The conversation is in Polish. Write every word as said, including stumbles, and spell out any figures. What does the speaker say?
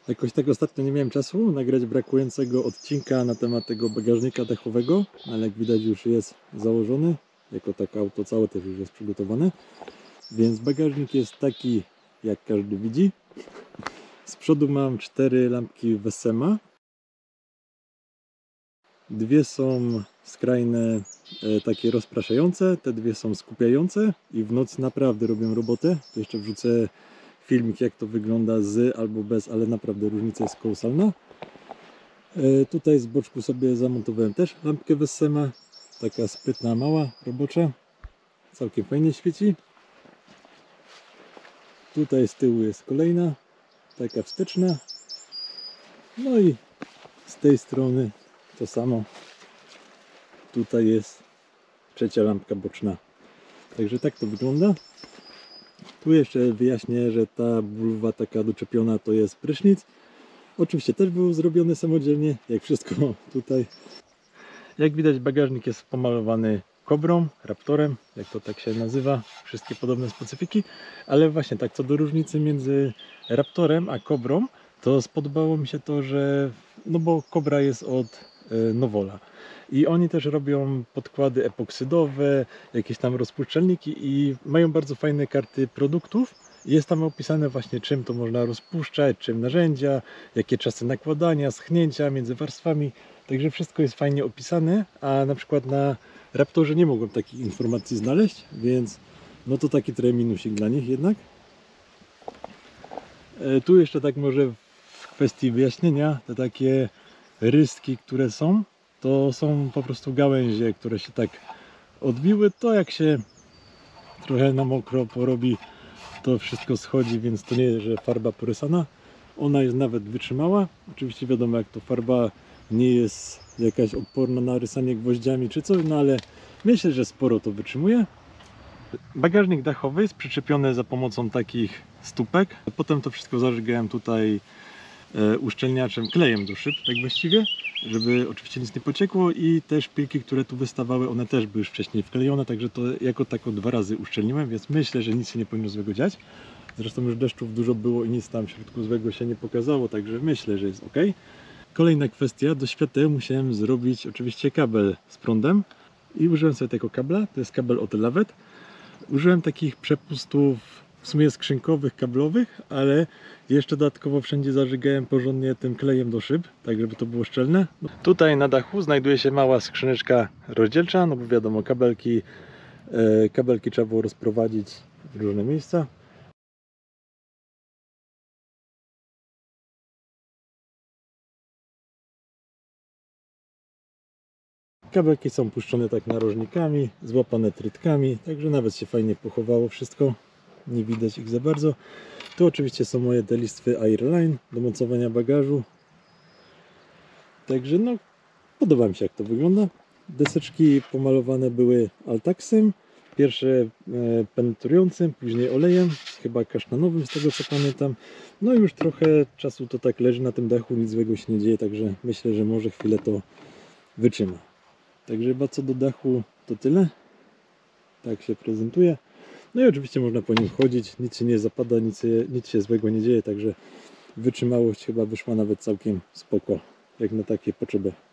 Jakoś tak ostatnio nie miałem czasu nagrać brakującego odcinka na temat tego bagażnika dachowego, ale jak widać już jest założony, jako tak auto całe też już jest przygotowane. Więc bagażnik jest taki, jak każdy widzi. Z przodu mam cztery lampki Wessema. Dwie są skrajne, e, takie rozpraszające, te dwie są skupiające i w nocy naprawdę robią robotę. To jeszcze wrzucę filmik, jak to wygląda z albo bez, ale naprawdę różnica jest kolosalna. E, tutaj z boczku sobie zamontowałem też lampkę Wessema, taka sprytna, mała, robocza, całkiem fajnie świeci. Tutaj z tyłu jest kolejna, taka wsteczna. No i z tej strony to samo. Tutaj jest trzecia lampka boczna. Także tak to wygląda. Tu jeszcze wyjaśnię, że ta bulwa taka doczepiona to jest prysznic. Oczywiście też był zrobiony samodzielnie, jak wszystko tutaj. Jak widać, bagażnik jest pomalowany kobrą, raptorem, jak to tak się nazywa, wszystkie podobne specyfiki. Ale właśnie tak, co do różnicy między raptorem a kobrą, to spodobało mi się to, że no bo kobra jest od Nowola i oni też robią podkłady epoksydowe, jakieś tam rozpuszczalniki i mają bardzo fajne karty produktów. Jest tam opisane właśnie, czym to można rozpuszczać, czym narzędzia, jakie czasy nakładania, schnięcia między warstwami. Także wszystko jest fajnie opisane, a na przykład na Raptorze nie mogłem takich informacji znaleźć, więc no to taki trochę minusik dla nich jednak. E, tu jeszcze tak może w kwestii wyjaśnienia, te takie rystki, które są, to są po prostu gałęzie, które się tak odbiły. To jak się trochę na mokro porobi, to wszystko schodzi, więc to nie jest, że farba porysana. Ona jest nawet wytrzymała. Oczywiście wiadomo, jak to farba nie jest jakaś odporna na rysanie gwoździami czy coś, no ale myślę, że sporo to wytrzymuje. Bagażnik dachowy jest przyczepiony za pomocą takich stópek. Potem to wszystko zażygałem tutaj e, uszczelniaczem, klejem do szyb, tak właściwie, żeby oczywiście nic nie pociekło, i te szpilki, które tu wystawały, one też były już wcześniej wklejone, także to jako tako dwa razy uszczelniłem, więc myślę, że nic się nie powinno złego dziać. Zresztą już deszczów dużo było i nic tam w środku złego się nie pokazało, także myślę, że jest ok. Kolejna kwestia, do świateł musiałem zrobić oczywiście kabel z prądem i użyłem sobie tego kabla, to jest kabel od Lawet. Użyłem takich przepustów w sumie skrzynkowych, kablowych, ale jeszcze dodatkowo wszędzie zażygałem porządnie tym klejem do szyb, tak żeby to było szczelne. Tutaj na dachu znajduje się mała skrzyneczka rozdzielcza, no bo wiadomo, kabelki, e, kabelki trzeba było rozprowadzić w różne miejsca. Kabelki są puszczone tak narożnikami, złapane trytkami, także nawet się fajnie pochowało wszystko. Nie widać ich za bardzo. Tu oczywiście są moje te listwy Airline do mocowania bagażu. Także no, podoba mi się, jak to wygląda. Deseczki pomalowane były Altaxem. Pierwsze e, penetrującym, później olejem, chyba kasztanowym z tego co pamiętam. No i już trochę czasu to tak leży na tym dachu, nic złego się nie dzieje, także myślę, że może chwilę to wytrzyma. Także chyba co do dachu to tyle. Tak się prezentuje. No i oczywiście można po nim chodzić, nic się nie zapada, nic się, nic się złego nie dzieje, także wytrzymałość chyba wyszła nawet całkiem spoko, jak na takie potrzeby.